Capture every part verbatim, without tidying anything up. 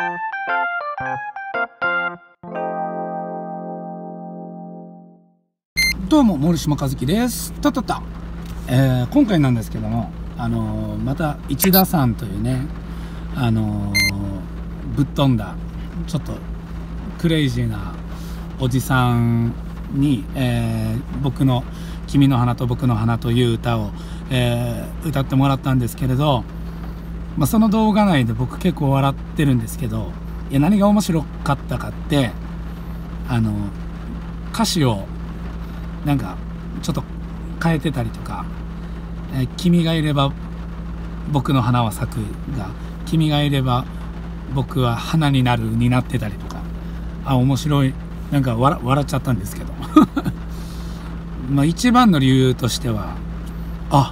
どうも森島和樹です。たたた、えー、今回なんですけども、あのー、また市田さんというね、あのー、ぶっ飛んだちょっとクレイジーなおじさんに、えー、僕の「君の花と僕の花」という歌を、えー、歌ってもらったんですけれど、まあ、その動画内で僕結構笑ってるんですけど、いや何が面白かったかって、あの歌詞をなんかちょっと変えてたりとか、えー、君がいれば僕の花は咲くが君がいれば僕は花になるになってたりとか、あ、面白い、なんか笑笑っちゃったんですけどまあ一番の理由としては、あ、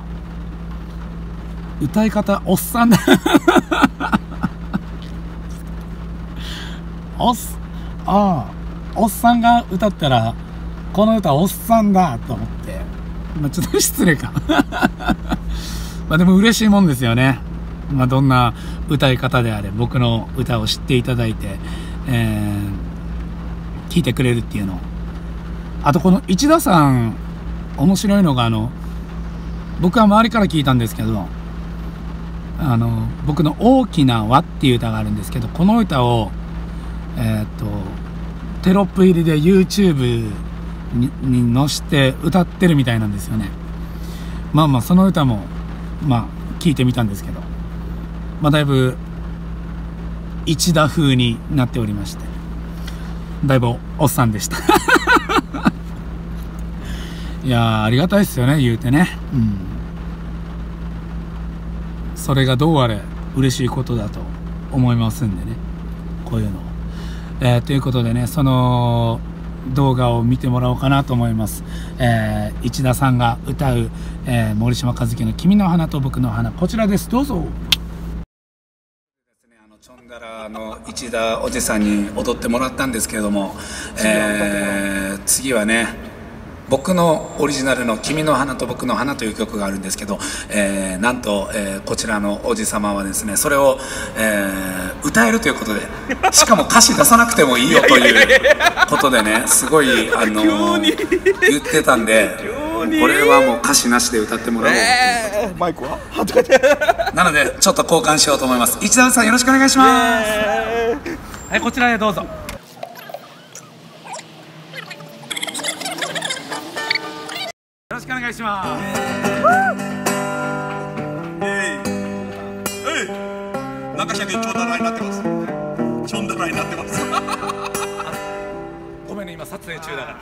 歌い方おっさんだおっああおっさんが歌ったらこの歌おっさんだと思って、まあ、ちょっと失礼かまあでも嬉しいもんですよね。まあどんな歌い方であれ僕の歌を知っていただいて、えー、聴いてくれるっていうの。あとこの市田さん面白いのが、あの僕は周りから聞いたんですけど、あの僕の「大きな輪」っていう歌があるんですけど、この歌をえー、っとテロップ入りで YouTubeに, に載して歌ってるみたいなんですよね。まあまあその歌もまあ聞いてみたんですけど、まあだいぶ市田風になっておりまして、だいぶおっさんでしたいやーありがたいですよね、言うてね。うん、それがどうあれ嬉しいことだと思いますんでね、こういうのを、えー、ということでね、その動画を見てもらおうかなと思います。えー、市田さんが歌う、えー、森島和樹の「君の花と僕の花」、こちらです、どうぞ。チョンダラの市田おじさんに踊ってもらったんですけれども、えー、次はね僕のオリジナルの「君の花と僕の花」という曲があるんですけど、えー、なんと、えー、こちらのおじさまはですね、それを、えー、歌えるということで、しかも歌詞出さなくてもいいよということでね、すごい、あのー、言ってたんで、これはもう歌詞なしで歌ってもらおうということで、えー、マイクはなのでちょっと交換しようと思います。市田さんよろしくお願いします。はい、こちらへどうぞ。よろしくお願いします。 中社でチョンダラになってます。チョンダラになってます。 ごめんね、今撮影中だから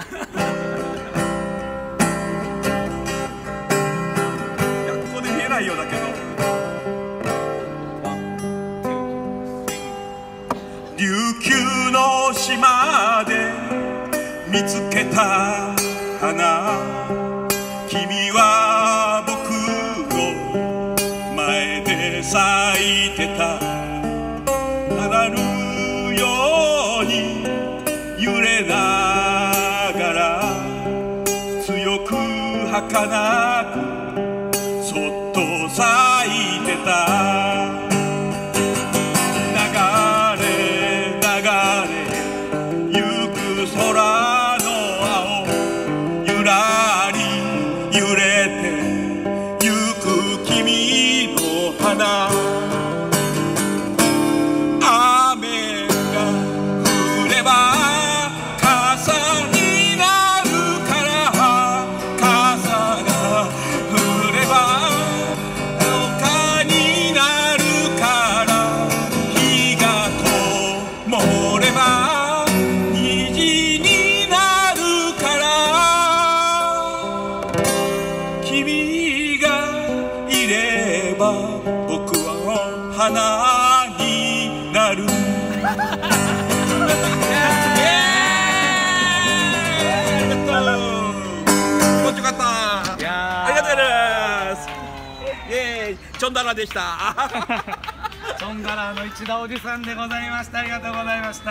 いや、ここで見えないようだけど。琉球の島で見つけた花、君は僕の前で咲いてた。ならぬように揺れながら強く儚くそっと咲いてた。流れ流れゆく空の青、ゆらり揺れてゆく君の花。雨が降れば傘になるから、傘が降れば丘になるから、日が灯れば虹になるから、君がいれば僕は花になる。チョンダラでしたチョンダラの市田おじさんでございました。ありがとうございました。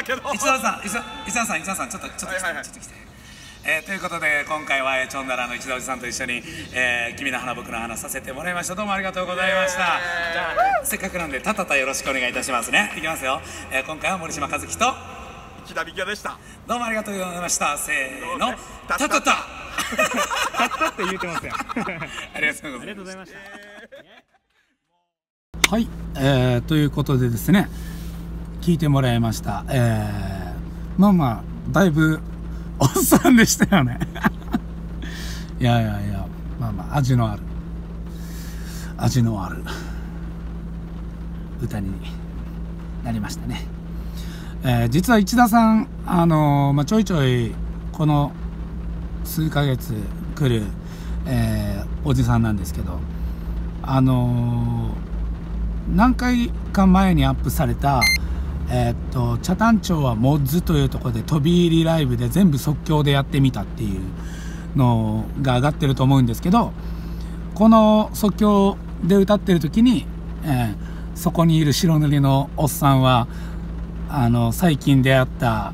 逆で見えないよだけど。 市田さん、市田さん、市田さん、ちょっとちょっと来て、ちょっと来て。 えー、ということで今回はチョンダラの一田おじさんと一緒に「えー、君の花僕の花」させてもらいました。どうもありがとうございました。じゃあせっかくなんでたたたよろしくお願いいたしますね。いきますよ、えー、今回は森島和樹と内田美京でした。 どうもありがとうございました。せーの、たたたたたたって言ってますよありがとうございました。 ありがとうございましたはい、えー、ということでですね、聞いてもらいました。えー、まあまあだいぶおっさんでしたよねいやいやいや、まあまあ味のある味のある歌になりましたね。えー、実は一田さん、あのーまあ、ちょいちょいこの数ヶ月来る、えー、おじさんなんですけど、あのー、何回か前にアップされたえー、っと北谷町はモッズというところで飛び入りライブで全部即興でやってみたっていうのが上がってると思うんですけど、この即興で歌ってる時に、えー、そこにいる白塗りのおっさんはあの最近出会った、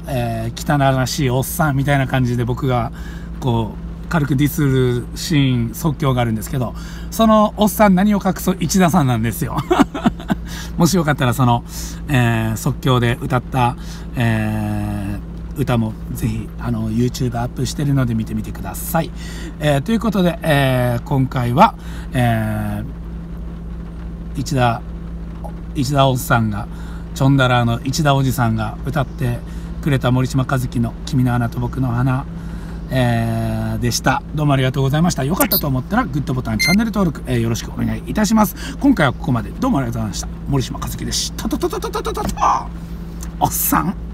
えー、汚らしいおっさんみたいな感じで僕がこう軽くディスるシーン即興があるんですけど、そのおっさん何を隠そう一田さんなんですよもしよかったらその、えー、即興で歌った、えー、歌もぜひあの YouTube アップしてるので見てみてください。えー、ということで、えー、今回は、えー、一田一田おっさんがチョンダラーの一田おじさんが歌ってくれた森島和樹の「君の花と僕の花」えー、でした。どうもありがとうございました。よかったと思ったらグッドボタン、チャンネル登録、えー、よろしくお願いいたします。今回はここまで。どうもありがとうございました。森島和樹でした。たたたたたたたたおっさん。